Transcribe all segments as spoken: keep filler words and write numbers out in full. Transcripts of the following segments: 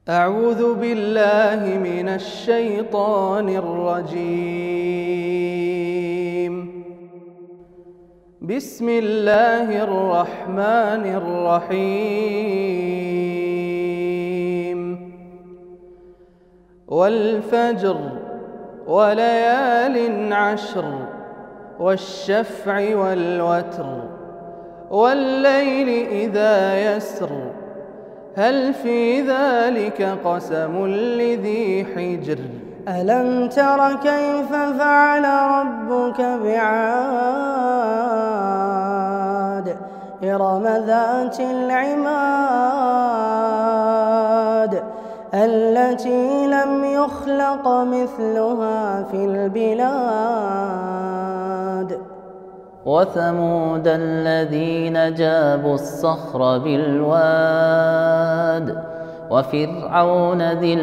أعوذ بالله من الشيطان الرجيم. بسم الله الرحمن الرحيم. والفجر وليال عشر والشفع والوتر والليل إذا يسر هل في ذلك قسم لذي حجر. ألم تر كيف فعل ربك بعاد إرم ذات العماد التي لم يخلق مثلها في البلاد. وثمود الذين جابوا الصخر بالواد وفرعون ذي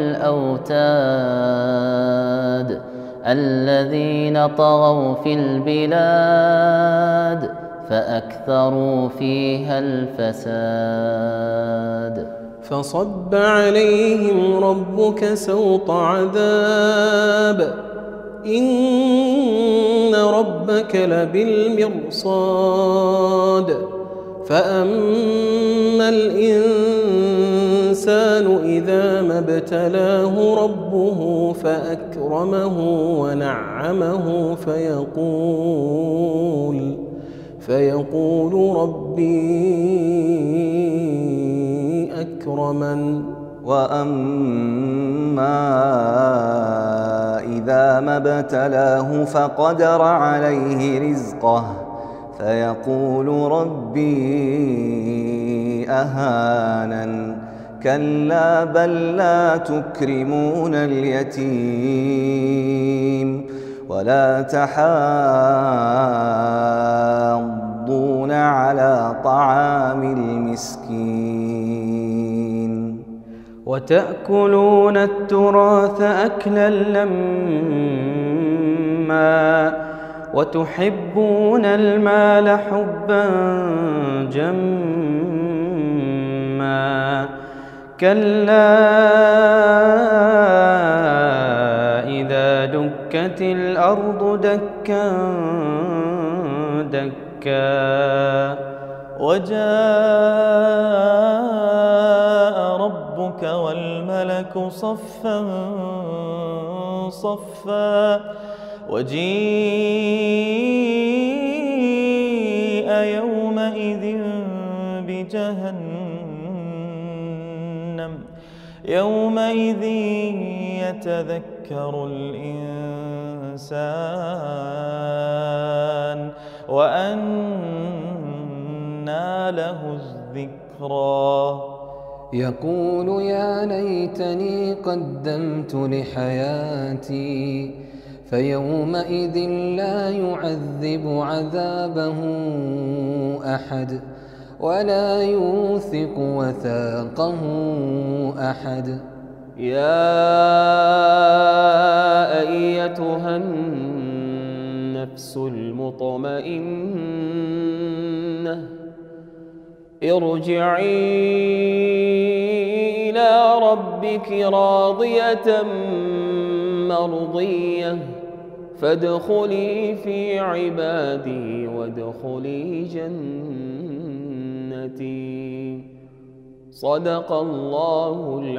الأوتاد الذين طغوا في البلاد فأكثروا فيها الفساد. فصب عليهم ربك سوط عذاب إن ربك لبالمرصاد. فأما الإنسان إذا ما ابتلاه ربه فأكرمه ونعمه فيقول فيقول ربي أكرمن. وأما إذا ما ابتلاه فقدر عليه رزقه فيقول ربي أهانن. كلا بل لا تكرمون اليتيم ولا تحاضون على طعام المسكين وتأكلون التراث أكلا لما وتحبون المال حبا جما كلا إذا دكت الأرض دكا دكا وجاء ربك والملك صفا صفا وجيء يومئذ بجهنم يومئذ يتذكر الإنسان وأنى له الذكرى. يقول يا ليتني قدمت لحياتي فيومئذ لا يعذب عذابه أحد ولا يوثق وثاقه أحد. يا أيتها النفس المطمئنة ارجعي إلى ربك راضية مرضية فادخلي في عبادي وادخلي جنتي. صدق الله